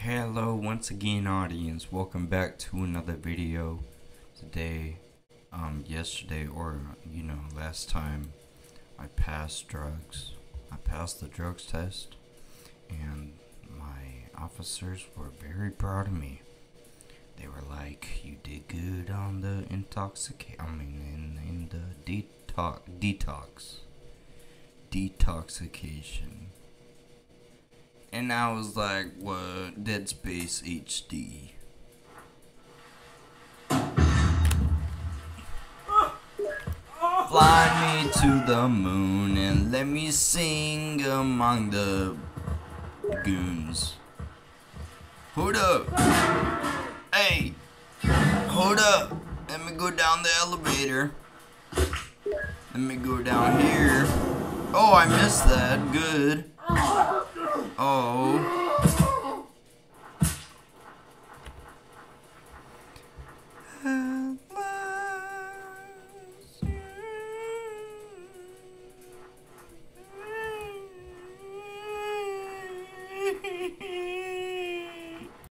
Hello once again, audience. Welcome back to another video. Today, yesterday, or last time, I passed drugs. I passed the drugs test, and my officers were very proud of me. They were like, "You did good on the in the detoxification." And I was like, what? Dead Space HD. Fly me to the moon and let me sing among the goons. Hold up. Hey. Hold up. Let me go down the elevator. Let me go down here. Oh, I missed that. Good. Oh.